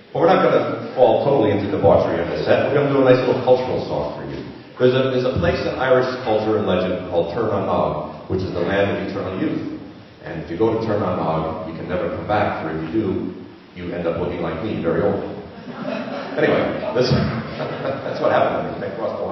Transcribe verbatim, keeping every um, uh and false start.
But we're not going to fall totally into debauchery on this set. We're going to do a nice little cultural song for you. There's a, there's a place in Irish culture and legend called Turnanog, which is the land of eternal youth. And if you go to Turnanog, you can never come back, for if you do, you end up looking like me, very old. Anyway, this, that's what happened to me. I crossed the